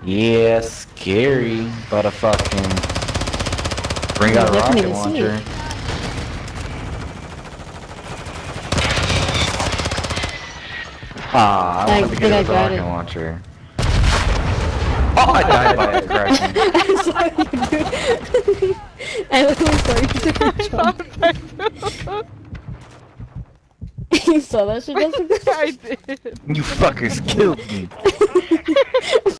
Yeah, scary, but a fucking bring out a rocket launcher. Ah, I wanted to get a rocket launcher. Oh, I died by it crashing. I saw you, dude. I literally saw you take a jump. You saw that shit, Jessica? I did. You fuckers killed me.